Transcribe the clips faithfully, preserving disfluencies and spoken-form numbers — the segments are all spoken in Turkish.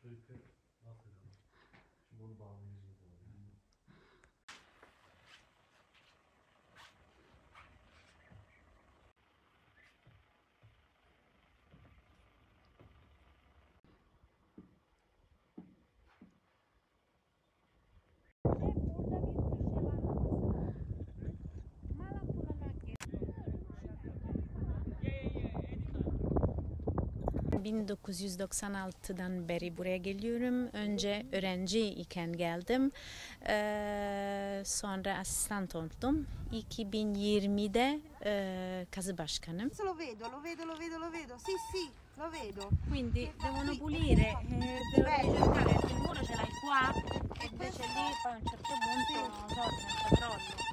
Aşağı yukarı nasıl yani? Şimdi onu bağlayacağız abi. bin dokuz yüz doksan altıdan beri buraya geliyorum. Önce öğrenci iken geldim. Ee, sonra asistan oldum. iki bin yirmide e, kazı başkanım. Lo vedo, lo vedo, lo vedo, lo vedo. Sì, sì, lo vedo. Quindi devono pulire, eh, devono cercare il muro ce l'hai qua e invece lì poi a un certo punto non so, senza crollo.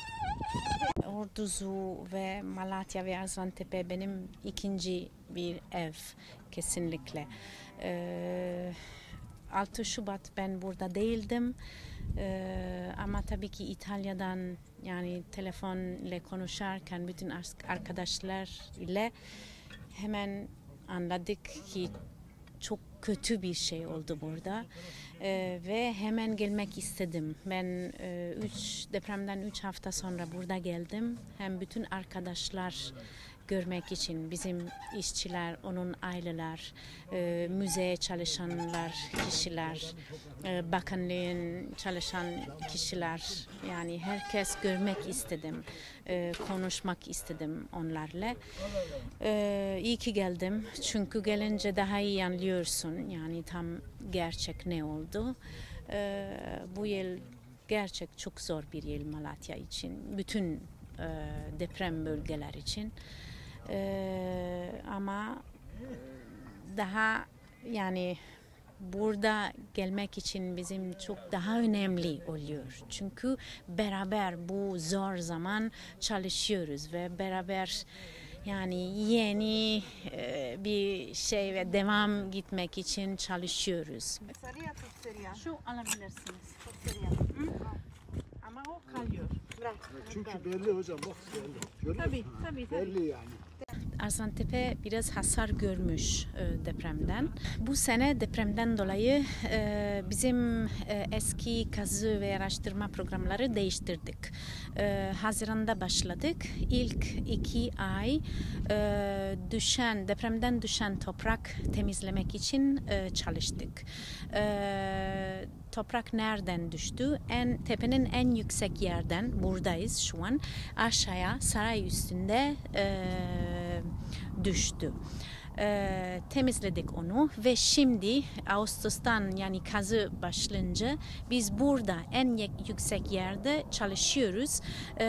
Orduzu ve Malatya ve Gaziantep benim ikinci bir ev kesinlikle. Ee, altı Şubat ben burada değildim. Ee, ama tabii ki İtalya'dan yani telefonla konuşarken bütün arkadaşlar ile hemen anladık ki çok kötü bir şey oldu burada. Ee, ve hemen gelmek istedim. Ben e, üç depremden üç hafta sonra burada geldim. Hem bütün arkadaşlar görmek için bizim işçiler, onun aileler, e, müzeye çalışanlar, kişiler, e, bakanlığın çalışan kişiler, yani herkes görmek istedim, e, konuşmak istedim onlarla. E, iyi ki geldim çünkü gelince daha iyi anlıyorsun yani tam gerçek ne oldu. E, bu yıl gerçek çok zor bir yıl Malatya için, bütün e, deprem bölgeler için. Ee, ama daha yani burada gelmek için bizim çok daha önemli oluyor. Çünkü beraber bu zor zaman çalışıyoruz ve beraber yani yeni e, bir şey ve devam gitmek için çalışıyoruz. Pizzeria, pizzeria. Şu alabilirsiniz. Pizzeria. Ama o kalıyor. Çünkü belli hocam bak belli. Tabii, tabii, tabii. Belli yani. Gaziantep biraz hasar görmüş e, depremden. Bu sene depremden dolayı e, bizim e, eski kazı ve araştırma programları değiştirdik. E, Haziran'da başladık. İlk iki ay e, düşen depremden düşen toprak temizlemek için e, çalıştık. E, Toprak nereden düştü? En tepenin en yüksek yerden buradayız şu an. Aşağıya saray üstünde e, düştü. E, temizledik onu ve şimdi Ağustos'tan yani kazı başlayınca biz burada en yüksek yerde çalışıyoruz. E,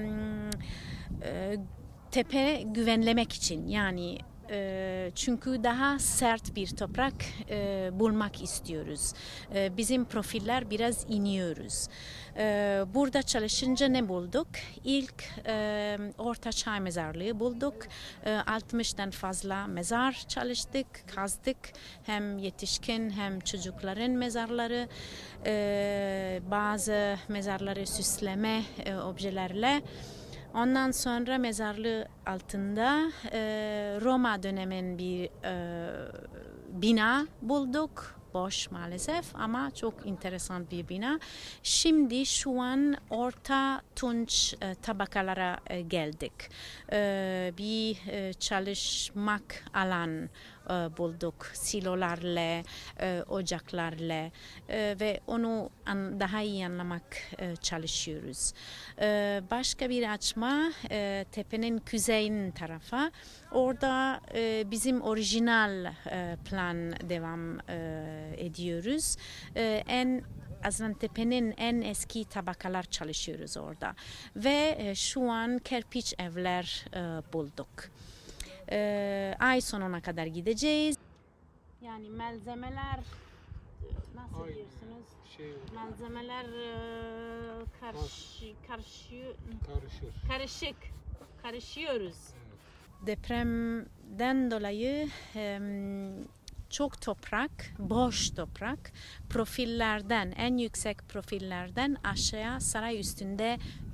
e, tepe güvenlemek için yani e, çünkü daha sert bir toprak e, bulmak istiyoruz. E, bizim profiller biraz iniyoruz. E, burada çalışınca ne bulduk? İlk e, Orta Çağ mezarlığı bulduk. E, altmıştan fazla mezar çalıştık, kazdık. Hem yetişkin hem çocukların mezarları. E, bazı mezarları süsleme e, objelerle. Ondan sonra mezarlığı altında e, Roma dönemin bir e, bina bulduk. Boş maalesef ama çok enteresan bir bina. Şimdi şu an Orta Tunç e, tabakalara e, geldik. E, bir e, çalışmak alan e, bulduk. Silolarla, e, ocaklarla e, ve onu an, daha iyi anlamak e, çalışıyoruz. E, başka bir açma e, tepenin kuzeyin tarafa. Orada e, bizim orijinal e, plan devam e, ediyoruz. E, en Gaziantep'in en eski tabakalar çalışıyoruz orada ve e, şu an kerpiç evler e, bulduk. E, ay sonuna kadar gideceğiz. Yani malzemeler nasıl Aynen. diyorsunuz? Şey, Malzemeler e, karşı, karşı, karışır. karışık, karışıyoruz. Evet. Depremden dolayı e, çok toprak, boş toprak, profillerden, en yüksek profillerden aşağıya saray üstünde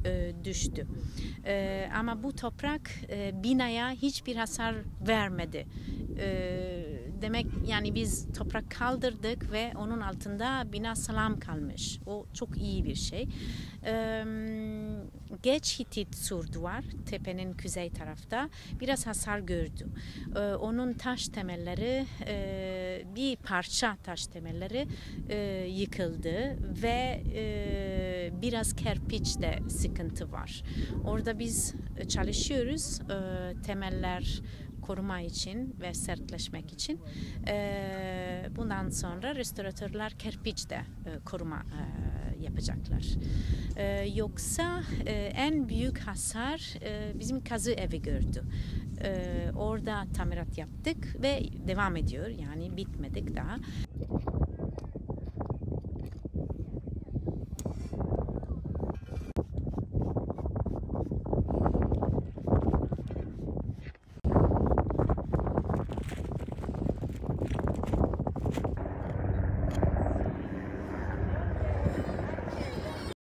e, düştü. E, ama bu toprak e, binaya hiçbir hasar vermedi. E, demek yani biz toprak kaldırdık ve onun altında bina sağlam kalmış. O çok iyi bir şey. E, Geç Hitit sur duvar tepenin kuzey tarafta biraz hasar gördü. E, onun taş temelleri e, bir parça taş temelleri e, yıkıldı ve e, biraz kerpiç de sıkıntı var. Orada biz çalışıyoruz e, temeller koruma için ve sertleşmek için. E, bundan sonra restoratörler kerpiç de e, koruma e, yapacaklar. E, yoksa e, en büyük hasar e, bizim kazı evi gördü. E, orada tamirat yaptık ve devam ediyor, yani bitmedik daha.